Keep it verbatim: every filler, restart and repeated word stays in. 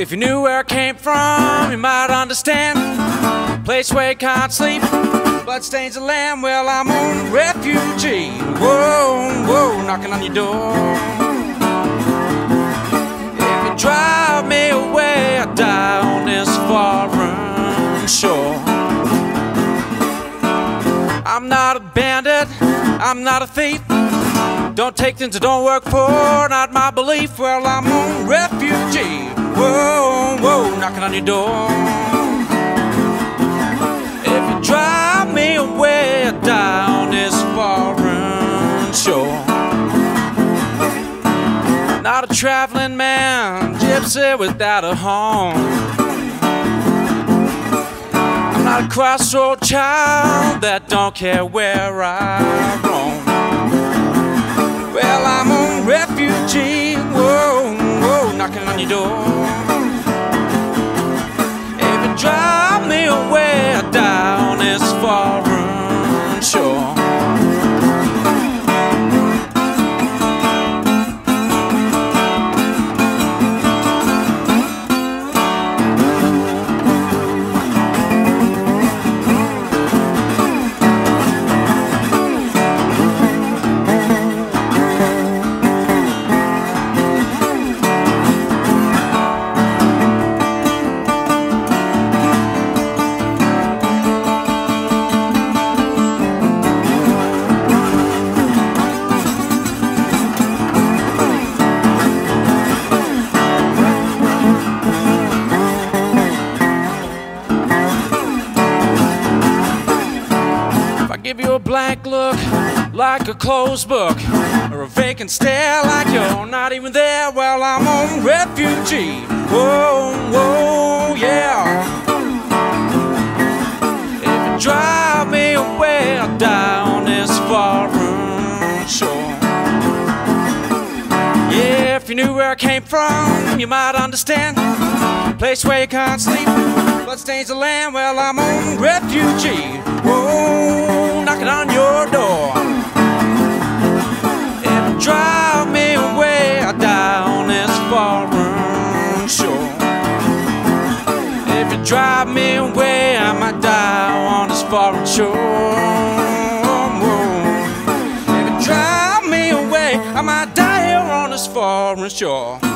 If you knew where I came from, you might understand. Place where you can't sleep, blood stains the land. Well, I'm on refugee. Whoa, whoa, knocking on your door. If you drive me away, I die on this foreign shore. I'm not a bandit, I'm not a thief. Don't take things that don't work for, not my belief. Well, I'm on refugee. Whoa, whoa, knocking on your door. If you drive me away, I die on this foreign shore. Not a traveling man, gypsy without a home. I'm not a crossroad child that don't care where I roam. Well, I'm on refugee, whoa, whoa, knocking on your door. If you drive me away, I die on this foreign shore. Give you a blank look like a closed book, or a vacant stare like you're not even there. Well, I'm on refugee. Whoa, whoa, yeah. If you drive me away, I'll die on this foreign shore. Yeah, if you knew where I came from, you might understand. Place where you can't sleep, blood stains the land. Well, I'm on refugee. Whoa, knocking on your door. If you drive me away, I die on this foreign shore. If you drive me away, I might die on this foreign shore. If you drive me away, I might die here on this foreign shore.